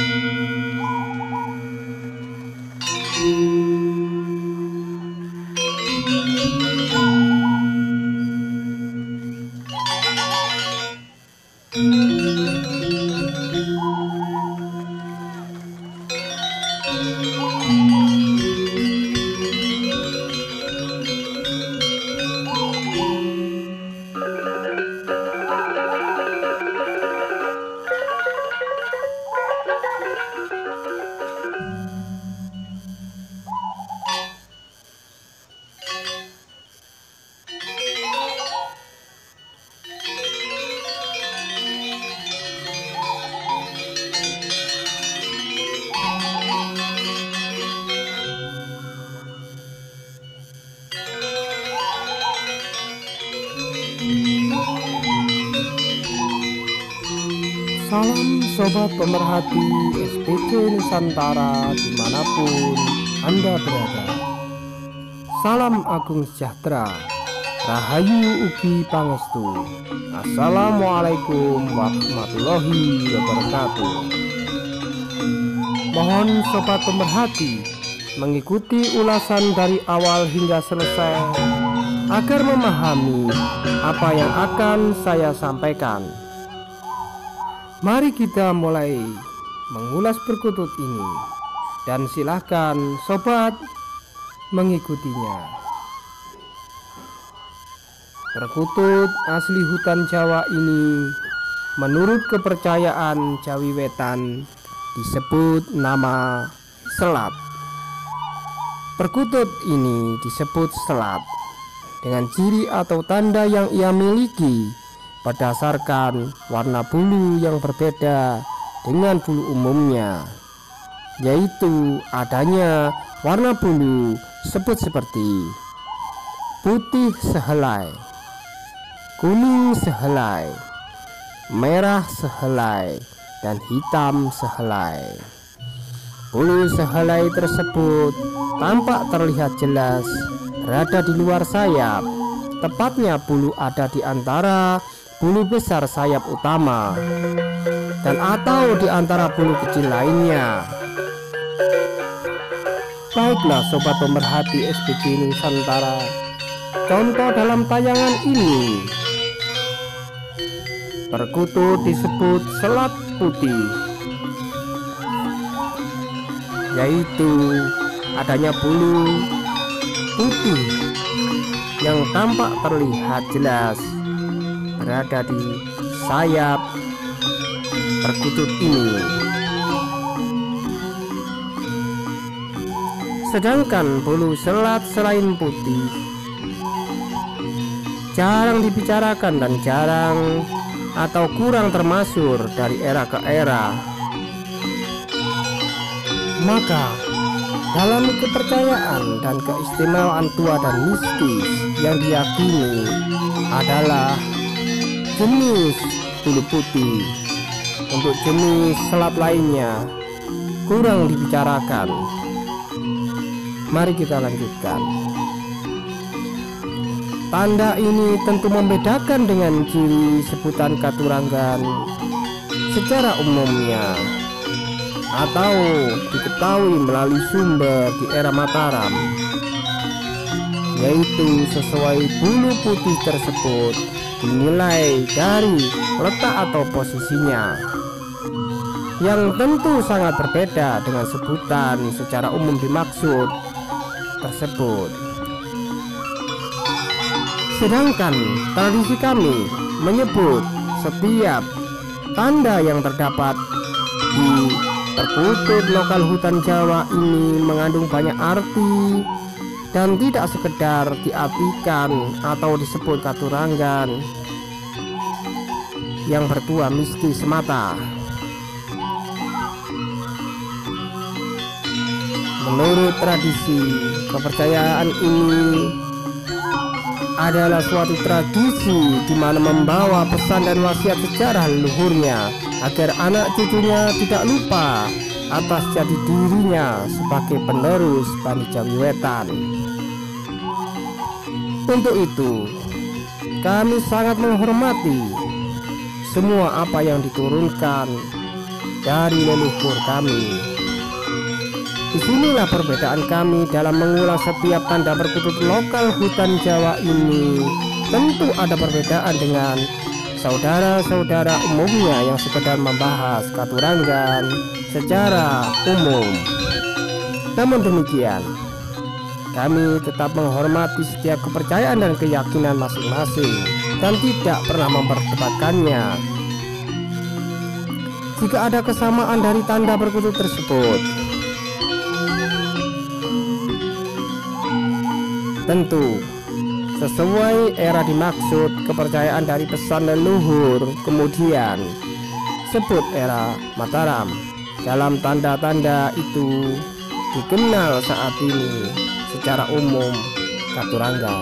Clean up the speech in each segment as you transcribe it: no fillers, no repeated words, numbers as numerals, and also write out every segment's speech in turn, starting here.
Salam sobat pemerhati SPC Nusantara dimanapun Anda berada. Salam agung sejahtera, Rahayu Ugi Pangestu. Assalamualaikum warahmatullahi wabarakatuh. Mohon sobat pemerhati mengikuti ulasan dari awal hingga selesai agar memahami apa yang akan saya sampaikan. Mari kita mulai mengulas perkutut ini, dan silahkan sobat mengikutinya. Perkutut asli hutan Jawa ini menurut kepercayaan Jawi Wetan disebut nama selat. Perkutut ini disebut selat dengan ciri atau tanda yang ia miliki berdasarkan warna bulu yang berbeda dengan bulu umumnya, yaitu adanya warna bulu sebut seperti putih sehelai, kuning sehelai, merah sehelai, dan hitam sehelai. Bulu sehelai tersebut tampak terlihat jelas berada di luar sayap, tepatnya bulu ada di antara bulu besar sayap utama dan atau di antara bulu kecil lainnya. Baiklah sobat pemerhati SPC Nusantara, contoh dalam tayangan ini, perkutut disebut selat putih, yaitu adanya bulu putih yang tampak terlihat jelas berada di sayap perkutut ini. Sedangkan bulu selat selain putih jarang dibicarakan dan jarang atau kurang termasyhur dari era ke era. Maka dalam kepercayaan dan keistimewaan tua dan mistis yang diyakini adalah jenis bulu putih. Untuk jenis selat lainnya kurang dibicarakan. Mari kita lanjutkan. Tanda ini tentu membedakan dengan ciri sebutan Katuranggan secara umumnya atau diketahui melalui sumber di era Mataram, yaitu sesuai bulu putih tersebut dinilai dari letak atau posisinya, yang tentu sangat berbeda dengan sebutan secara umum dimaksud tersebut. Sedangkan tradisi kami menyebut setiap tanda yang terdapat di perkutut lokal hutan Jawa ini mengandung banyak arti dan tidak sekedar diartikan atau disebut Katuranggan yang bertuah mistis semata. Menurut tradisi, kepercayaan ini adalah suatu tradisi di mana membawa pesan dan wasiat sejarah leluhurnya agar anak cucunya tidak lupa atas jati dirinya sebagai penerus Bani Jawi Wetan. Untuk itu, kami sangat menghormati semua apa yang diturunkan dari leluhur kami. Disinilah perbedaan kami dalam mengulas setiap tanda perkutut lokal hutan Jawa ini. Tentu ada perbedaan dengan saudara-saudara umumnya yang sekedar membahas Katuranggan secara umum. Namun demikian, kami tetap menghormati setiap kepercayaan dan keyakinan masing-masing dan tidak pernah memperdebatkannya. Jika ada kesamaan dari tanda perkutut tersebut, tentu sesuai era dimaksud kepercayaan dari pesan leluhur, kemudian sebut era Mataram. Dalam tanda-tanda itu dikenal saat ini secara umum Katuranggan.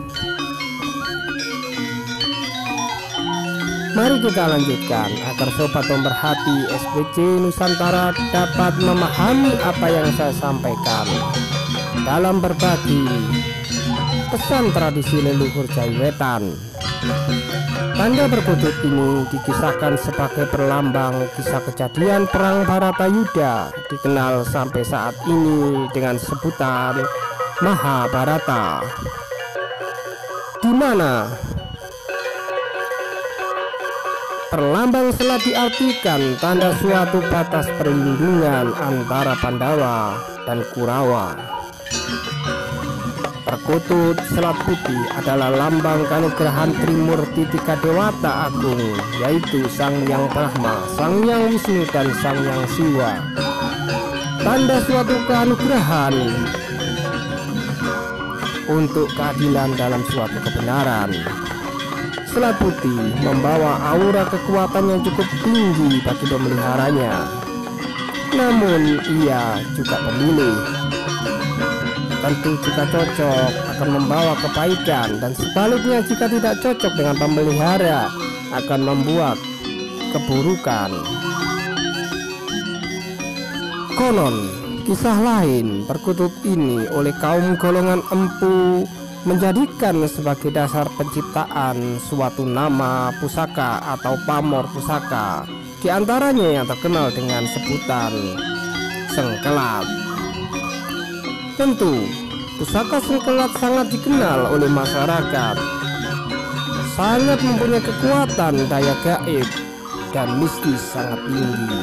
Mari kita lanjutkan agar sobat pemerhati SBC Nusantara dapat memahami apa yang saya sampaikan dalam berbagi pesan tradisi leluhur Jaiwetan. Tanda perkutut ini dikisahkan sebagai perlambang kisah kejadian perang Bharatayuddha, dikenal sampai saat ini dengan sebutan Mahabharata, di mana perlambang telah diartikan tanda suatu batas perlindungan antara Pandawa dan Kurawa. Perkutut Selat Putih adalah lambang kanugrahan Trimurti tiga Dewata Agung, yaitu Sang Hyang Brahma, Sang Hyang Wisnu, dan Sang Hyang Siwa. Tanda suatu keanugerahan untuk keadilan dalam suatu kebenaran. Selat Putih membawa aura kekuatan yang cukup tinggi bagi pemeliharanya. Namun ia juga pemilih. Tentu jika cocok akan membawa kebaikan, dan sebaliknya jika tidak cocok dengan pemelihara akan membuat keburukan. Konon kisah lain perkutut ini oleh kaum golongan empu menjadikan sebagai dasar penciptaan suatu nama pusaka atau pamor pusaka, di antaranya yang terkenal dengan sebutan Sengkelat. Tentu pusaka Sengkelat sangat dikenal oleh masyarakat, sangat mempunyai kekuatan daya gaib dan mistis sangat tinggi.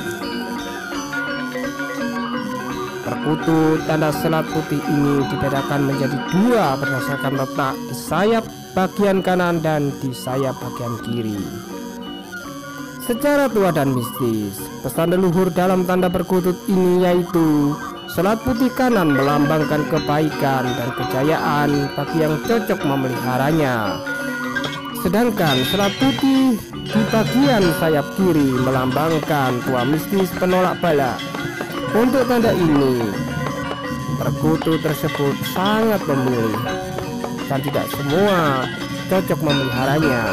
Perkutut tanda Selat Putih ini dibedakan menjadi dua berdasarkan letak di sayap bagian kanan dan di sayap bagian kiri. Secara tua dan mistis, pesan leluhur dalam tanda perkutut ini yaitu Selat Putih kanan melambangkan kebaikan dan kejayaan bagi yang cocok memeliharanya, sedangkan Selat Putih di bagian sayap kiri melambangkan tua mistis penolak bala. Untuk tanda ini, perkutut tersebut sangat memilih dan tidak semua cocok memeliharanya.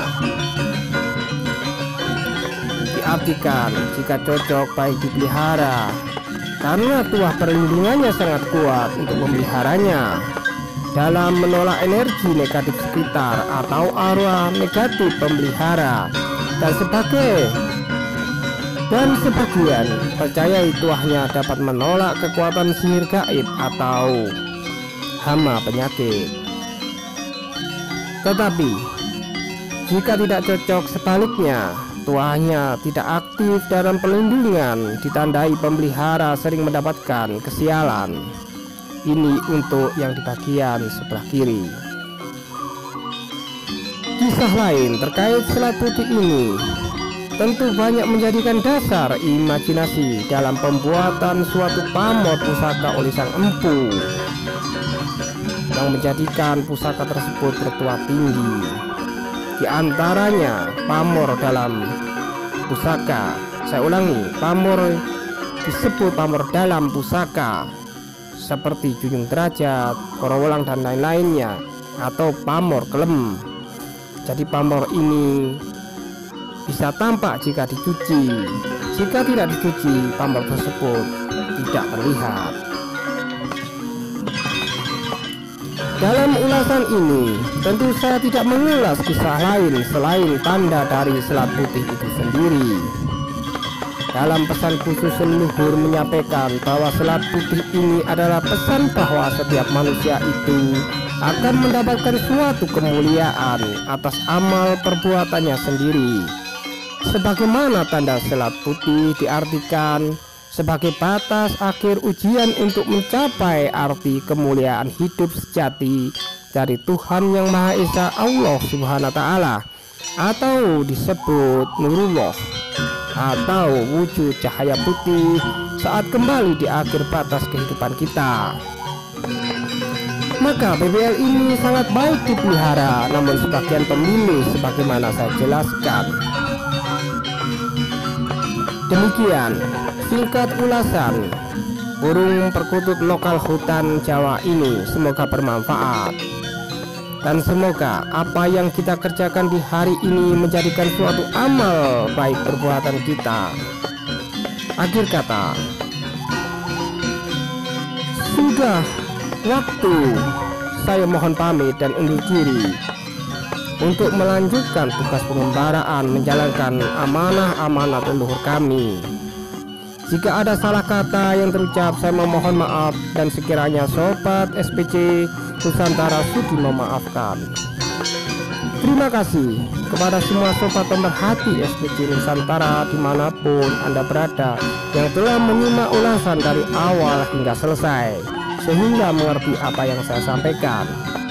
Diartikan jika cocok baik dipelihara, karena tuah perlindungannya sangat kuat untuk memeliharanya dalam menolak energi negatif sekitar atau aura negatif pemelihara, dan sebagian percaya tuahnya dapat menolak kekuatan sihir gaib atau hama penyakit. Tetapi jika tidak cocok sebaliknya, tuahnya tidak aktif dalam perlindungan, ditandai pemelihara sering mendapatkan kesialan. Ini untuk yang di bagian sebelah kiri. Kisah lain terkait Selat Putih ini tentu banyak menjadikan dasar imajinasi dalam pembuatan suatu pamor pusaka oleh sang empu, yang menjadikan pusaka tersebut bertuah tinggi. Di antaranya pamor dalam pusaka, saya ulangi, pamor disebut pamor dalam pusaka seperti Junjung Derajat, Korowelang dan lain-lainnya, atau pamor kelem. Jadi pamor ini bisa tampak jika dicuci. Jika tidak dicuci, pamor tersebut tidak terlihat. Dalam ulasan ini, tentu saya tidak mengulas kisah lain selain tanda dari Selat Putih itu sendiri. Dalam pesan khusus leluhur menyampaikan bahwa selat putih ini adalah pesan bahwa setiap manusia itu akan mendapatkan suatu kemuliaan atas amal perbuatannya sendiri. Sebagaimana tanda selat putih diartikan sebagai batas akhir ujian untuk mencapai arti kemuliaan hidup sejati dari Tuhan Yang Maha Esa, Allah Subhanahu wa Ta'ala, atau disebut Nurullah atau wujud cahaya putih saat kembali di akhir batas kehidupan kita. Maka BBL ini sangat baik dipelihara, namun sebagian pemilih sebagaimana saya jelaskan. Demikian singkat ulasan burung perkutut lokal hutan Jawa ini. Semoga bermanfaat, dan semoga apa yang kita kerjakan di hari ini menjadikan suatu amal baik perbuatan kita. Akhir kata, sudah waktu saya mohon pamit dan undur diri untuk melanjutkan tugas pengembaraan, menjalankan amanah-amanah leluhur kami. Jika ada salah kata yang terucap, saya memohon maaf, dan sekiranya Sobat SPC Nusantara sudi memaafkan. Terima kasih kepada semua sobat pemerhati SPC Nusantara dimanapun Anda berada, yang telah menyimak ulasan dari awal hingga selesai sehingga mengerti apa yang saya sampaikan.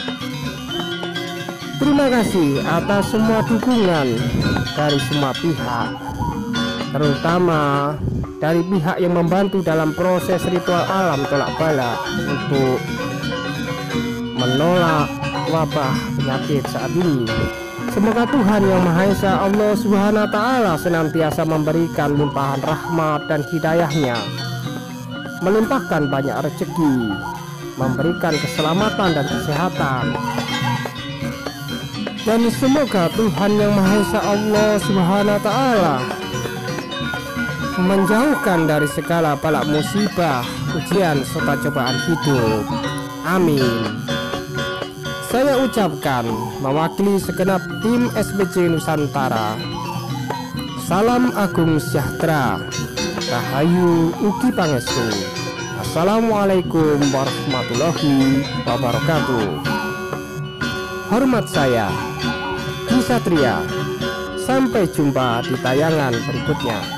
Terima kasih atas semua dukungan dari semua pihak, terutama dari pihak yang membantu dalam proses ritual alam tolak bala untuk menolak wabah penyakit saat ini. Semoga Tuhan Yang Maha Esa, Allah Subhanahu wa Ta'ala, senantiasa memberikan limpahan rahmat dan hidayahnya, melimpahkan banyak rezeki, memberikan keselamatan dan kesehatan. Dan semoga Tuhan Yang Maha Esa, Allah Subhanahu wa Ta'ala, menjauhkan dari segala bala musibah, ujian serta cobaan hidup. Amin. Saya ucapkan mewakili segenap tim SPC Nusantara, salam agung sejahtera, rahayu ugi pangestu. Assalamualaikum warahmatullahi wabarakatuh. Hormat saya Ki Satria. Sampai jumpa di tayangan berikutnya.